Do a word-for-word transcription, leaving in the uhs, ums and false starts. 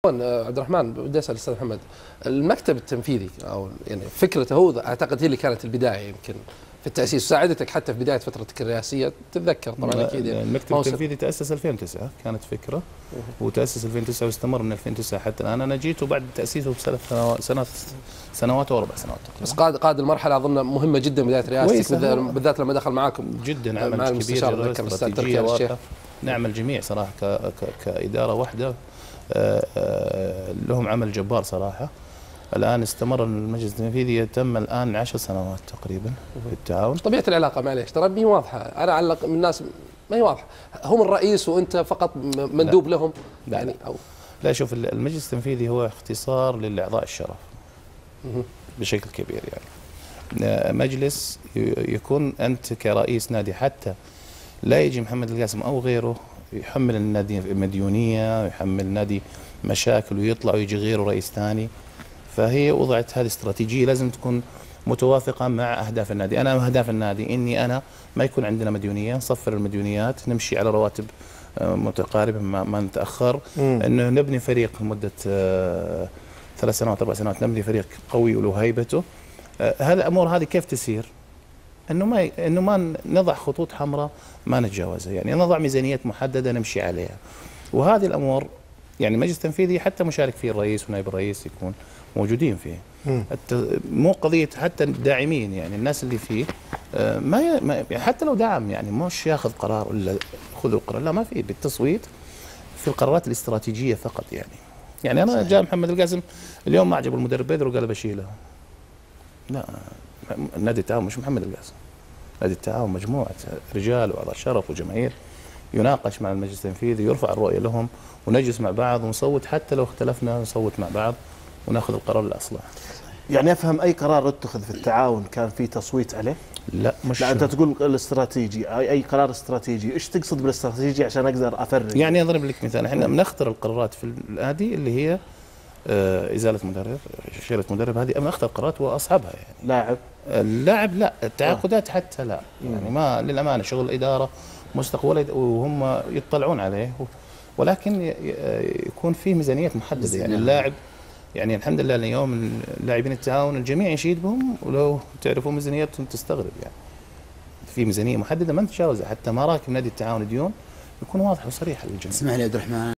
عبد الرحمن، بدي اسال الاستاذ محمد، المكتب التنفيذي او يعني فكرته هو اعتقد هي اللي كانت البدايه يمكن في التاسيس، ساعدتك حتى في بدايه فترتك الرئاسيه، تتذكر طبعا اكيد. يعني المكتب التنفيذي تاسس ألفين وتسعة، كانت فكره وتاسس ألفين وتسعة واستمر من ألفين وتسعة حتى الان. انا جيت وبعد تاسيسه بثلاث سنوات سنوات واربع سنوات. بس قاد قاد المرحله اظن مهمه جدا بدايه رئاستك، بالذات لما دخل معاكم جدا عمل كبير استراتيجيه واضحه. نعمل جميع صراحه كاداره واحده، لهم عمل جبار صراحه. الان استمر المجلس التنفيذي يتم الان عشر سنوات تقريبا في التعاون. طبيعه العلاقه معليش ترى ما هي واضحه، انا علق من الناس ما هي واضحه، هم الرئيس وانت فقط مندوب لا. لهم لا يعني او لا. شوف، المجلس التنفيذي هو اختصار للاعضاء الشرف بشكل كبير. يعني مجلس يكون انت كرئيس نادي، حتى لا يجي محمد القاسم او غيره يحمل النادي مديونيه، يحمل النادي مشاكل ويطلع ويجي غيره رئيس ثاني. فهي وضعت هذه استراتيجيه لازم تكون متوافقه مع اهداف النادي. انا اهداف النادي اني انا ما يكون عندنا مديونيه، نصفر المديونيات، نمشي على رواتب متقاربه، ما, ما نتاخر، انه نبني فريق لمده ثلاث سنوات اربع سنوات، نبني فريق قوي وله هيبته. هذه الامور هذه كيف تسير؟ انه ما انه ما نضع خطوط حمراء ما نتجاوزها، يعني نضع ميزانيات محدده نمشي عليها. وهذه الامور يعني المجلس التنفيذي حتى مشارك فيه الرئيس ونائب الرئيس يكون موجودين فيه. مو قضيه حتى الداعمين، يعني الناس اللي فيه ما, ما حتى لو دعم يعني مش ياخذ قرار ولا خذوا القرار، لا، ما في بالتصويت في القرارات الاستراتيجيه فقط. يعني يعني انا جاء محمد القاسم اليوم ما عجب المدرب بيدر وقال بشيله. لا، نادي التعاون مش محمد القاسم، نادي التعاون مجموعه رجال واعضاء شرف وجماهير يناقش مع المجلس التنفيذي، يرفع الرؤيه لهم ونجلس مع بعض ونصوت، حتى لو اختلفنا نصوت مع بعض وناخذ القرار الاصلح. يعني افهم اي قرار اتخذ في التعاون كان في تصويت عليه؟ لا مش لا، انت تقول الاستراتيجي، اي اي قرار استراتيجي، ايش تقصد بالاستراتيجي عشان اقدر افرق؟ يعني اضرب لك مثال، احنا بنختار القرارات في النادي اللي هي آه ازاله مدرب، شيله مدرب، هذه بنختار قرارات واصعبها. يعني لاعب اللاعب لا، التعاقدات حتى لا، يعني ما للامانه شغل اداره مستقبل وهم يطلعون عليه، ولكن يكون في ميزانيات محدده. يعني اللاعب يعني الحمد لله اليوم اللاعبين التعاون الجميع يشيد بهم، ولو تعرفوا ميزانيتهم تستغرب. يعني في ميزانيه محدده ما نتجاوزها، حتى ما راكب نادي التعاون ديون يكون واضح وصريح للجميع. اسمح لي عبد الرحمن.